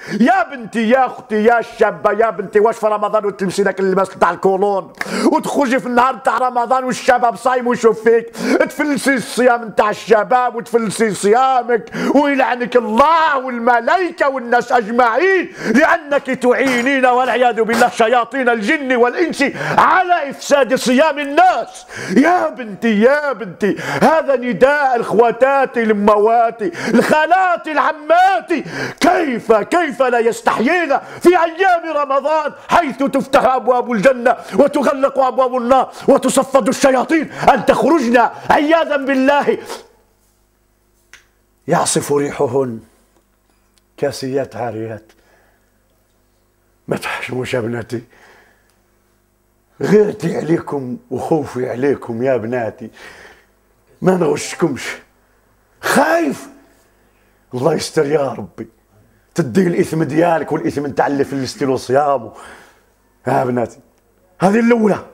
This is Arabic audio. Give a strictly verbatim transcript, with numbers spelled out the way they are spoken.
يا بنتي يا اختي يا شابه يا بنتي، واش في رمضان وتلبسي داك اللباس تاع الكولون وتخرجي في النهار تاع رمضان والشباب صايم ويشوف فيك، تفلسي الصيام تاع الشباب وتفلسي صيامك ويلعنك الله والملائكه والناس اجمعين، لانك تعينين والعياذ بالله شياطين الجن والانس على افساد صيام الناس. يا بنتي يا بنتي، هذا نداء اخواتاتي الامواتي الخالاتي العماتي، كيف كيف لا يستحيين في ايام رمضان حيث تفتح ابواب الجنه وتغلق ابواب النار وتصفد الشياطين ان تخرجن عياذا بالله يعصف ريحهن كاسيات عاريات. ما تحشموش يا بناتي، غيرتي عليكم وخوفي عليكم يا بناتي، ما نغشكمش، خايف الله يستر يا ربي تدي الاثم ديالك والاثم نتاع اللي فلستي له صيامه. يا بناتي هذه الاولى.